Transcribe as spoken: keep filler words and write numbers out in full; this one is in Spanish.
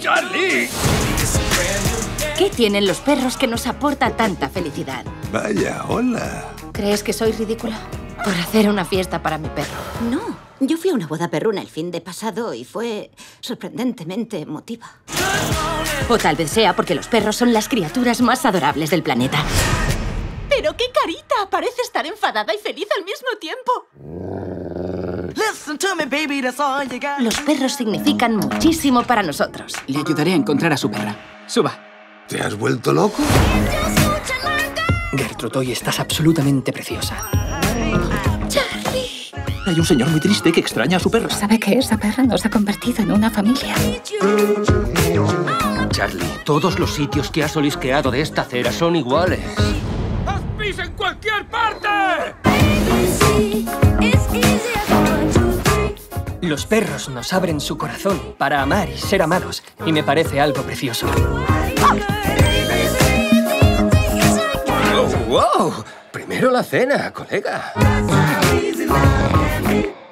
¡Charlie! ¿Qué tienen los perros que nos aporta tanta felicidad? Vaya, hola. ¿Crees que soy ridícula por hacer una fiesta para mi perro? No, yo fui a una boda perruna el fin de pasado y fue sorprendentemente emotiva. O tal vez sea porque los perros son las criaturas más adorables del planeta. ¡Pero qué carita! Parece estar enfadada y feliz al mismo tiempo. Los perros significan muchísimo para nosotros. Le ayudaré a encontrar a su perra. Suba. ¿Te has vuelto loco? Gertrude, hoy estás absolutamente preciosa. ¡Charlie! Hay un señor muy triste que extraña a su perra. ¿Sabe que esa perra nos ha convertido en una familia? Charlie, todos los sitios que has olisqueado de esta acera son iguales. ¡Haz pis en cualquier parte! Los perros nos abren su corazón para amar y ser amados, y me parece algo precioso. ¡Oh, wow! Primero la cena, colega.